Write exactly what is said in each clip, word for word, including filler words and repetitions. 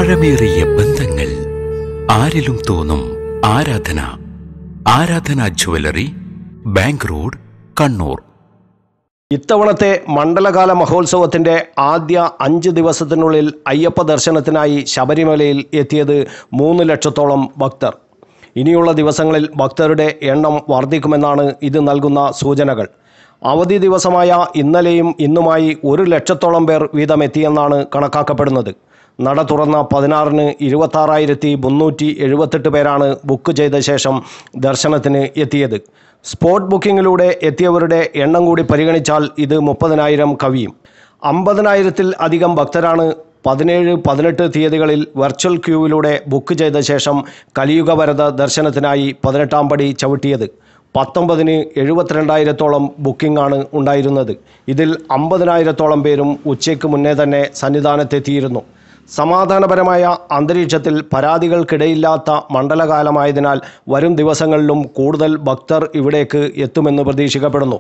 ആഴമേറിയ ബന്ധങ്ങൾ ആരിലും തോന്നും ആരാധന. ആരാധന ജ്വല്ലറി, ബാങ്ക് റോഡ്, കണ്ണൂർ. ഇത്തവണത്തെ മണ്ഡലകാല മഹോത്സവത്തിന്റെ ആദ്യ അഞ്ച് ദിവസത്തിനുള്ളിൽ അയ്യപ്പ ദർശനത്തിനായി ശബരിമലയിൽ എത്തിയത് മൂന്ന് ലക്ഷത്തോളം ഭക്തർ. ഇനിയുള്ള ദിവസങ്ങളിൽ ഭക്തരുടെ എണ്ണം വർദ്ധിക്കുമെന്നാണ് ഇത് നൽകുന്ന സൂചനകൾ. അവധി ദിവസമായ ഇന്നലെയും ഇന്നുമായി ഒരു ലക്ഷത്തോളം പേർ വീതം എത്തിയെന്നാണ് കണക്കാക്കപ്പെടുന്നത്. നട തുറന്ന പതിനാറിന് ഇരുപത്താറായിരത്തി മുന്നൂറ്റി എഴുപത്തെട്ട് പേരാണ് ബുക്ക് ചെയ്ത ശേഷം ദർശനത്തിന് എത്തിയത്. സ്പോട്ട് ബുക്കിങ്ങിലൂടെ എത്തിയവരുടെ എണ്ണം കൂടി പരിഗണിച്ചാൽ ഇത് മുപ്പതിനായിരം കവിയും. അമ്പതിനായിരത്തിൽ അധികം ഭക്തരാണ് പതിനേഴ് പതിനെട്ട് തീയതികളിൽ വെർച്വൽ ക്യൂവിലൂടെ ബുക്ക് ചെയ്ത ശേഷം കലിയുഗവരത ദർശനത്തിനായി പതിനെട്ടാം പടി ചവിട്ടിയത്. പത്തൊമ്പതിന് എഴുപത്തിരണ്ടായിരത്തോളം ബുക്കിംഗ് ആണ് ഉണ്ടായിരുന്നത്. ഇതിൽ അമ്പതിനായിരത്തോളം പേരും ഉച്ചയ്ക്ക് മുന്നേ തന്നെ സന്നിധാനത്തെത്തിയിരുന്നു. സമാധാനപരമായ അന്തരീക്ഷത്തിൽ പരാതികൾക്കിടയില്ലാത്ത മണ്ഡലകാലമായതിനാൽ വരും ദിവസങ്ങളിലും കൂടുതൽ ഭക്തർ ഇവിടേക്ക് എത്തുമെന്ന് പ്രതീക്ഷിക്കപ്പെടുന്നു.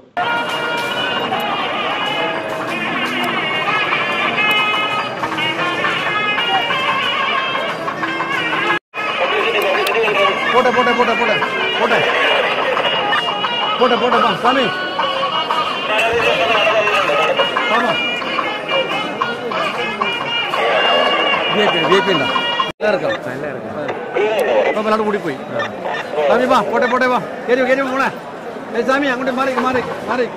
പോട്ടെ പോട്ടെ പോട്ടെ പോട്ടെ പോട്ടെ പോട്ടെ പോട്ടെ സ്വാമി കൂടിപ്പോയി സ്വാമി വാ പോട്ടെ പോട്ടെ വാ കയറി കയറി പോണേ സ്വാമി അങ്ങോട്ട് മാറി മാറി മാറി.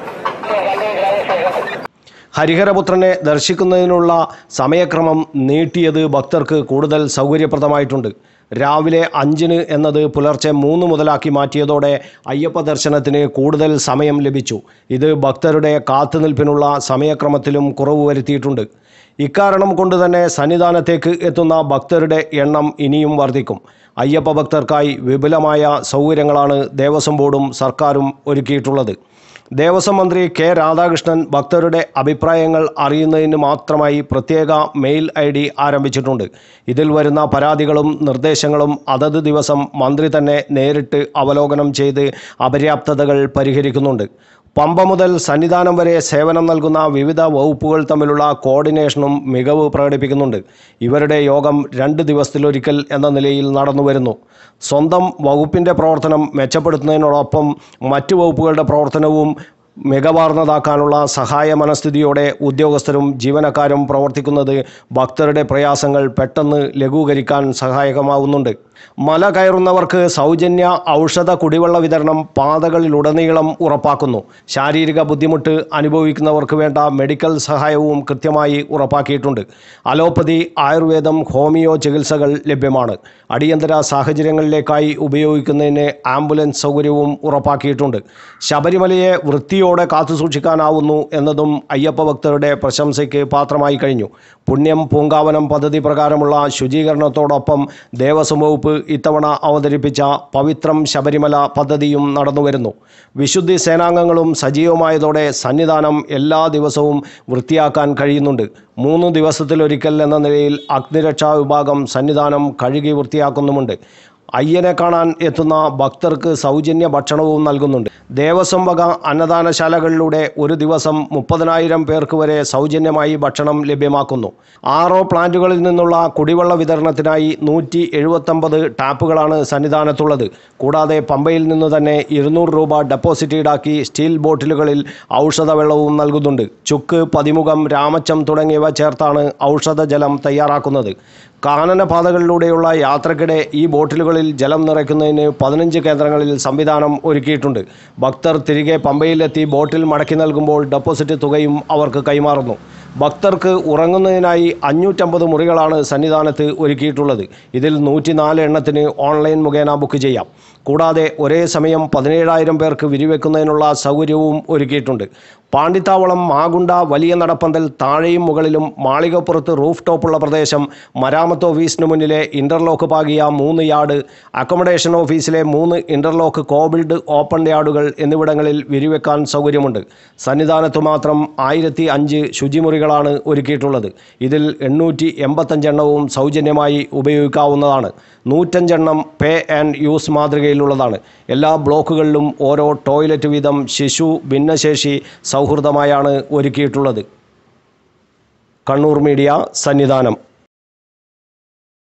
ഹരിഹരപുത്രനെ ദർശിക്കുന്നതിനുള്ള സമയക്രമം നീട്ടിയത് ഭക്തർക്ക് കൂടുതൽ സൗകര്യപ്രദമായിട്ടുണ്ട്. രാവിലെ അഞ്ചിന് എന്നത് പുലർച്ചെ മൂന്ന് മുതലാക്കി മാറ്റിയതോടെ അയ്യപ്പ ദർശനത്തിന് കൂടുതൽ സമയം ലഭിച്ചു. ഇത് ഭക്തരുടെ കാത്തുനിൽപ്പിനുള്ള സമയക്രമത്തിലും കുറവ് വരുത്തിയിട്ടുണ്ട്. ഇക്കാരണം കൊണ്ട് തന്നെ സന്നിധാനത്തേക്ക് എത്തുന്ന ഭക്തരുടെ എണ്ണം ഇനിയും വർദ്ധിക്കും. അയ്യപ്പ ഭക്തർക്കായി വിപുലമായ സൗകര്യങ്ങളാണ് ദേവസ്വം ബോർഡും സർക്കാരും ഒരുക്കിയിട്ടുള്ളത്. ദേവസ്വം മന്ത്രി കെ രാധാകൃഷ്ണൻ ഭക്തരുടെ അഭിപ്രായങ്ങൾ അറിയുന്നതിന് മാത്രമായി പ്രത്യേക മെയിൽ ഐ ഡി ആരംഭിച്ചിട്ടുണ്ട്. ഇതിൽ വരുന്ന പരാതികളും നിർദ്ദേശങ്ങളും അതത് ദിവസം മന്ത്രി തന്നെ നേരിട്ട് അവലോകനം ചെയ്ത് അപര്യാപ്തതകൾ പരിഹരിക്കുന്നുണ്ട്. പമ്പ മുതൽ സന്നിധാനം വരെ സേവനം നൽകുന്ന വിവിധ വകുപ്പുകൾ തമ്മിലുള്ള കോർഡിനേഷനും മികവ് പ്രകടിപ്പിക്കുന്നുണ്ട്. ഇവരുടെ യോഗം രണ്ട് ദിവസത്തിലൊരിക്കൽ എന്ന നിലയിൽ നടന്നു വരുന്നു. സ്വന്തം വകുപ്പിൻ്റെ പ്രവർത്തനം മെച്ചപ്പെടുത്തുന്നതിനോടൊപ്പം മറ്റു വകുപ്പുകളുടെ പ്രവർത്തനവും മികവാർന്നതാക്കാനുള്ള സഹായ മനസ്ഥിതിയോടെ ഉദ്യോഗസ്ഥരും ജീവനക്കാരും പ്രവർത്തിക്കുന്നത് ഭക്തരുടെ പ്രയാസങ്ങൾ പെട്ടെന്ന് ലഘൂകരിക്കാൻ സഹായകമാവുന്നുണ്ട്. മല കയറുന്നവർക്ക് സൗജന്യ ഔഷധ കുടിവെള്ള വിതരണം പാതകളിലുടനീളം ഉറപ്പാക്കുന്നു. ശാരീരിക ബുദ്ധിമുട്ട് അനുഭവിക്കുന്നവർക്ക് വേണ്ട മെഡിക്കൽ സഹായവും കൃത്യമായി ഉറപ്പാക്കിയിട്ടുണ്ട്. അലോപ്പതി, ആയുർവേദം, ഹോമിയോ ചികിത്സകൾ ലഭ്യമാണ്. അടിയന്തര സാഹചര്യങ്ങളിലേക്കായി ഉപയോഗിക്കുന്നതിന് ആംബുലൻസ് സൗകര്യവും ഉറപ്പാക്കിയിട്ടുണ്ട്. ശബരിമലയെ വൃത്തിയോടെ കാത്തുസൂക്ഷിക്കാനാവുന്നു എന്നതും അയ്യപ്പ ഭക്തരുടെ പ്രശംസയ്ക്ക് പാത്രമായി കഴിഞ്ഞു. പുണ്യം പൂങ്കാവനം പദ്ധതി പ്രകാരമുള്ള ശുചീകരണത്തോടൊപ്പം ദേവസ്വം വകുപ്പ് ഇത്തവണ അവതരിപ്പിച്ച പവിത്രം ശബരിമല പദ്ധതിയും നടന്നുവരുന്നു. വിശുദ്ധി സേനാംഗങ്ങളും സജീവമായതോടെ സന്നിധാനം എല്ലാ ദിവസവും വൃത്തിയാക്കാൻ കഴിയുന്നുണ്ട്. മൂന്ന് ദിവസത്തിലൊരിക്കൽ എന്ന നിലയിൽ അഗ്നിരക്ഷാ വിഭാഗം സന്നിധാനം കഴുകി വൃത്തിയാക്കുന്നുമുണ്ട്. അയ്യനെ കാണാൻ എത്തുന്ന ഭക്തർക്ക് സൗജന്യ ഭക്ഷണവും നൽകുന്നുണ്ട്. ദേവസ്വം വക അന്നദാനശാലകളിലൂടെ ഒരു ദിവസം മുപ്പതിനായിരം പേർക്ക് വരെ സൗജന്യമായി ഭക്ഷണം ലഭ്യമാക്കുന്നു. ആറോ പ്ലാന്റുകളിൽ നിന്നുള്ള കുടിവെള്ള വിതരണത്തിനായി നൂറ്റി എഴുപത്തൊമ്പത് ടാപ്പുകളാണ് സന്നിധാനത്തുള്ളത്. കൂടാതെ പമ്പയിൽ നിന്ന് തന്നെ ഇരുന്നൂറ് രൂപ ഡെപ്പോസിറ്റ് ഈടാക്കി സ്റ്റീൽ ബോട്ടിലുകളിൽ ഔഷധവെള്ളവും നൽകുന്നുണ്ട്. ചുക്ക്, പതിമുഖം, രാമച്ചം തുടങ്ങിയവ ചേർത്താണ് ഔഷധജലം തയ്യാറാക്കുന്നത്. കാനനപാതകളിലൂടെയുള്ള യാത്രക്കിടെ ഈ ബോട്ടിലുകളിൽ ജലം നിറയ്ക്കുന്നതിന് പതിനഞ്ച് കേന്ദ്രങ്ങളിൽ സംവിധാനം ഒരുക്കിയിട്ടുണ്ട്. ഭക്തർ തിരികെ പമ്പയിലെത്തി ബോട്ടിൽ മടക്കി നൽകുമ്പോൾ ഡെപ്പോസിറ്റ് തുകയും അവർക്ക് കൈമാറുന്നു. ഭക്തർക്ക് ഉറങ്ങുന്നതിനായി അഞ്ഞൂറ്റമ്പത് മുറികളാണ് സന്നിധാനത്ത് ഒരുക്കിയിട്ടുള്ളത്. ഇതിൽ നൂറ്റിനാല് എണ്ണത്തിന് ഓൺലൈൻ മുഖേന ബുക്ക് ചെയ്യാം. കൂടാതെ ഒരേ സമയം പതിനേഴായിരം പേർക്ക് വിരിവെക്കുന്നതിനുള്ള സൗകര്യവും ഒരുക്കിയിട്ടുണ്ട്. പാണ്ടിത്താവളം, മാഗുണ്ട, വലിയ നടപ്പന്തൽ, താഴെയും മുകളിലും മാളികപ്പുറത്ത് റൂഫ് ടോപ്പുള്ള പ്രദേശം, മരാമത്ത് ഓഫീസിന് മുന്നിലെ ഇൻ്റർലോക്ക് പാകിയ മൂന്ന് യാർഡ്, അക്കോമഡേഷൻ ഓഫീസിലെ മൂന്ന് ഇൻ്റർലോക്ക് കോബിൾഡ് ഓപ്പൺ യാർഡുകൾ എന്നിവിടങ്ങളിൽ വിരിവെക്കാൻ സൗകര്യമുണ്ട്. സന്നിധാനത്ത് മാത്രം ആയിരത്തി അഞ്ച് ശുചിമുറികളാണ് ഒരുക്കിയിട്ടുള്ളത്. ഇതിൽ എണ്ണൂറ്റി എൺപത്തഞ്ചെണ്ണവും സൗജന്യമായി ഉപയോഗിക്കാവുന്നതാണ്. നൂറ്റഞ്ചെണ്ണം പേ ആൻഡ് യൂസ് മാതൃകയിലുള്ളതാണ്. എല്ലാ ബ്ലോക്കുകളിലും ഓരോ ടോയ്ലറ്റ് വീതം ശിശു ഭിന്നശേഷി സൗഹൃദമായാണ് ഒരുക്കിയിട്ടുള്ളത്. കണ്ണൂർ മീഡിയ, സന്നിധാനം.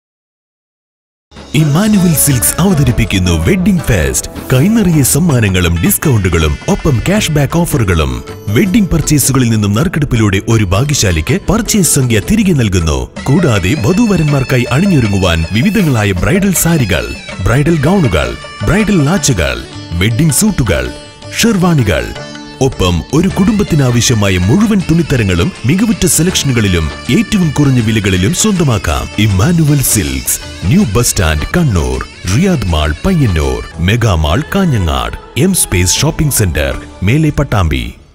ഇമ്മാനുവൽ സിൽക്സ് അവതരിപ്പിക്കുന്നു വെഡ്ഡിംഗ് ഫെസ്റ്റ്. കൈനിറിയ സമ്മാനങ്ങളും ഡിസ്കൗണ്ടുകളും ഒപ്പം ക്യാഷ് ബാക്ക് ഓഫറുകളും. വെഡ്ഡിംഗ് പർച്ചേസുകളിൽ നിന്നും നറുക്കെടുപ്പിലൂടെ ഒരു ഭാഗ്യശാലിക്ക് പർച്ചേസ് സംഖ്യ തിരികെ നൽകുന്നു. കൂടാതെ വധൂവരന്മാർക്കായി അണിഞ്ഞൊരുങ്ങുവാൻ വിവിധങ്ങളായ ബ്രൈഡൽ സാരികൾ, ബ്രൈഡൽ ഗൗണുകൾ, ബ്രൈഡൽ ലാച്ചുകൾ, വെഡ്ഡിംഗ് സൂട്ടുകൾ, ഷെർവാണികൾ, ഒപ്പം ഒരു കുടുംബത്തിനാവശ്യമായ മുഴുവൻ തുണിത്തരങ്ങളും മികവുറ്റ സെലക്ഷനുകളിലും ഏറ്റവും കുറഞ്ഞ വിലകളിലും സ്വന്തമാക്കാം. Emmanuel Silks, new bus stand, Kannur, Riyadh mall, Payyanur, mega mall, Kanhangad, M space shopping centre, Mele Pattambi.